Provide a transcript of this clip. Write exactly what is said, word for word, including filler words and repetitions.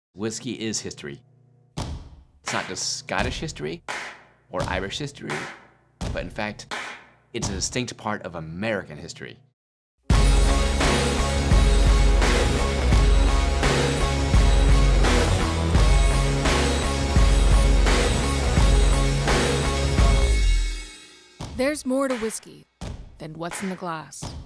Whiskey is history. It's not just Scottish history or Irish history, but in fact, it's a distinct part of American history. There's more to whiskey than what's in the glass.